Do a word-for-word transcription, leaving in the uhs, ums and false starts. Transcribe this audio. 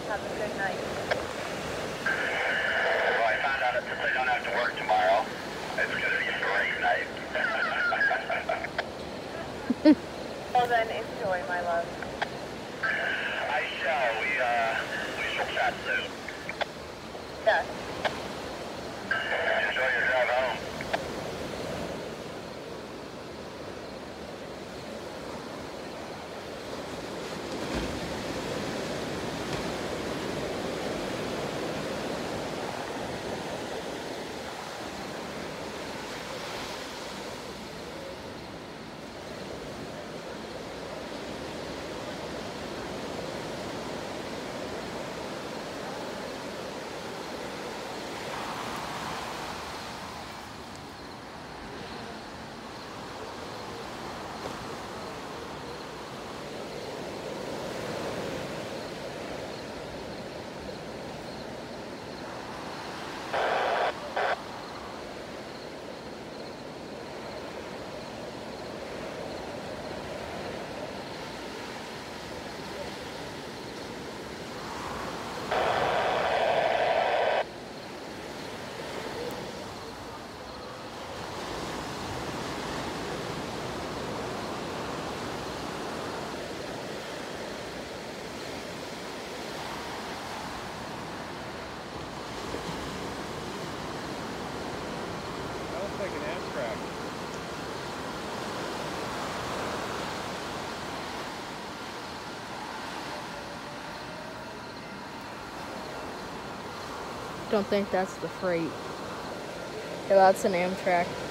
Have a good night. Well, I found out that since I don't have to work tomorrow, it's going to be a great night. Well then, enjoy, my love. I shall. We, uh, we shall chat soon. Yes. Enjoy your drive home. Like an Amtrak. Don't think that's the freight. Yeah, that's an Amtrak.